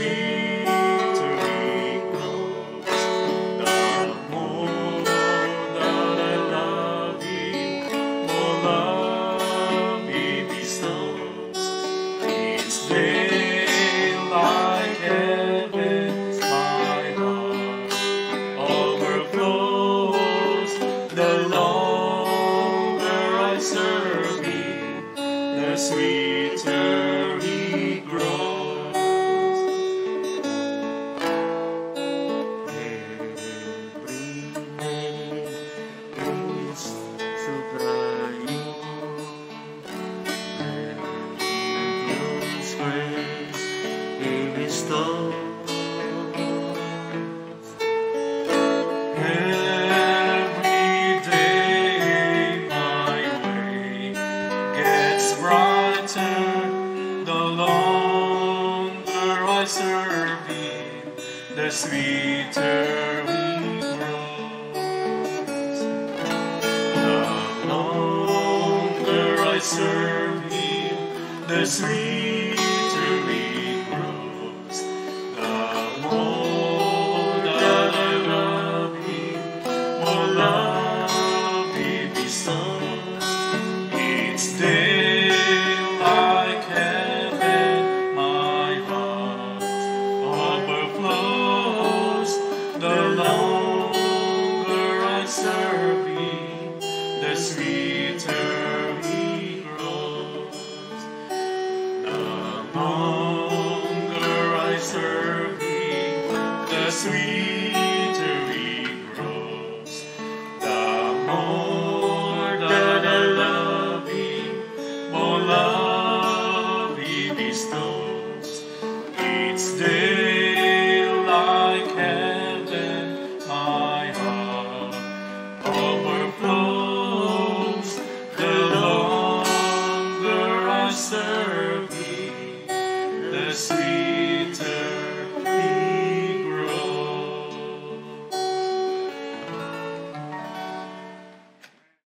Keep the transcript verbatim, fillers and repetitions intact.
sweeter it grows. The more that I love Him, more love He bestows. Each day like heaven, my heart overflows. The longer I serve Him, the sweeter He grows. Every day is sublime. His grace He bestows. Every day my way gets brighter. The longer I serve Him, the sweeter He grows. The longer I serve Him, the sweeter He grows. The more that I love Him, more love He bestows. Each day like heaven, my heart overflows. The longer I serve Him, the sweeter He grows. The longer I serve Him, the sweeter He grows. The more that I love Him, more love He bestows. Each day like heaven, my heart overflows. The longer I serve Him, the sweeter